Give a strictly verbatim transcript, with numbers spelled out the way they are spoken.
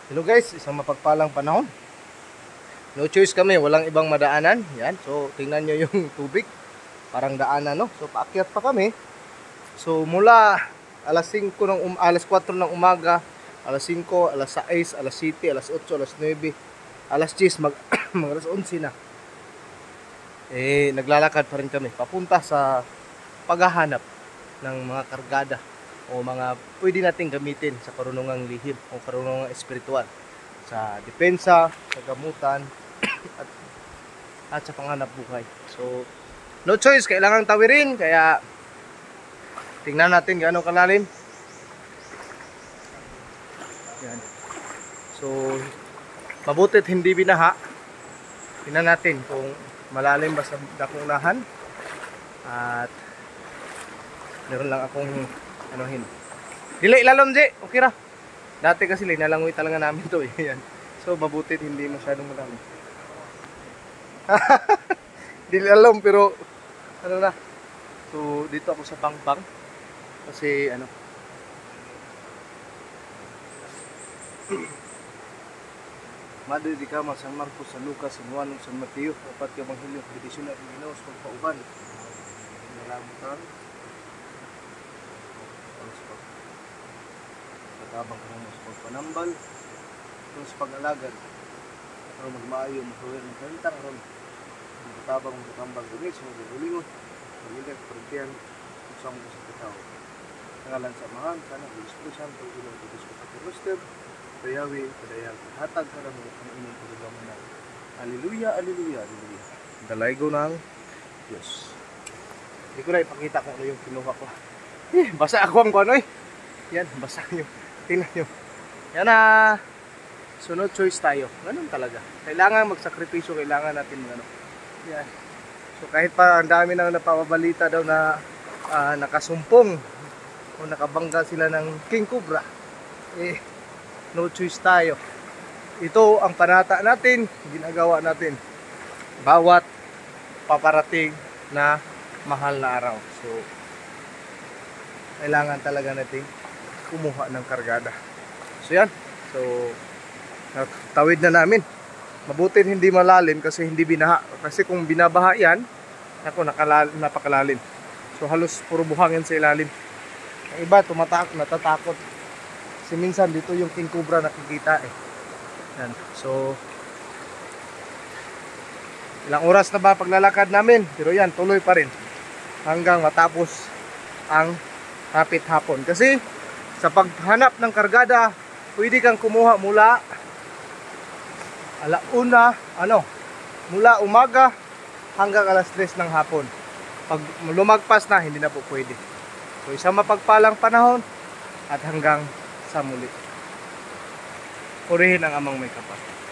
Hello guys, isang mapagpalang panahon. No choice kami, walang ibang madaanan. Yan, so tingnan nyo yung tubig. Parang daanan, no? So paakyat pa kami. So mula alas singko ng um, alas kwatro ng umaga, alas singko, alas sais, alas siyete, alas otso, alas nuwebe, alas diyes, mag, mag alas onse na. Eh, naglalakad pa rin kami papunta sa paghahanap ng mga kargada o mga pwede nating gamitin sa karunungang lihim o karunungang espiritual, sa depensa, sa gamutan at, at sa panghanap buhay. So no choice, kailangan tawirin, kaya tingnan natin gaano kalalim. Yan. So mabutit hindi binaha. Tingnan natin kung malalim ba sa dakong unahan. At meron lang akong anuhin. Dili ilalom, Je. Okay ra. Dati kasi linalangoy talaga namin to eh. Yan. So mabutit hindi masyadong malami. Dili alam pero ano na. So dito ako sa Pangpang kasi ano Madre di Cama, San Marcos, San Lucas, San Juan, San Mateo, apat ka Evangelyo, Petition at Minaos, pagpauban. Nalamutan. Katabang ka mo sa pagpanambal, sa pag-alagad. Pero magmaayo, masuwir ng kantang ron. Katabang mo sa kambang gumis, sa magulingod, pag-ilag, pag-tiyan, usang mo sa kataw. Nangalan sa mahal, sana, Bilis-bilisan, pag-ilang, Bilis-bilisan, Dayawi, padayag, hatag ka lang ang inyong pagkagamunan. Alleluia, alleluia, alleluia. Dalaygo ng Diyos. Hindi ko na ipakita kung ano yung kinuha ko. Eh, basa ako ang kuano eh. Yan, basa nyo. Tingnan nyo. Yan na. So no choice tayo. Ganun talaga. Kailangan magsakripisyo, kailangan natin ano. Yan. So kahit pa ang dami nang napapabalita daw na uh, nakasumpong o nakabangga sila ng King Cobra. Eh, no choice tayo. Ito ang panata natin, ginagawa natin bawat paparating na mahal na araw. So kailangan talaga natin kumuha ng kargada. So yan. So tawid na namin. Mabuti hindi malalim kasi hindi binaha. Kasi kung binabaha yan, ako napakalalim. So halos puro buhangin sa ilalim. Ang iba tumatakot, natatakot. Kasi minsan dito yung King Cobra nakikita eh. Yan. So ilang oras na ba paglalakad namin? Pero yan, tuloy pa rin hanggang matapos ang hapit hapon. Kasi sa paghanap ng kargada, pwede kang kumuha mula alauna, ano, mula umaga hanggang alas tres ng hapon. Pag lumagpas na, hindi na po pwede. So isang mapagpalang panahon at hanggang sa muli. Purihin ang amang may kapal.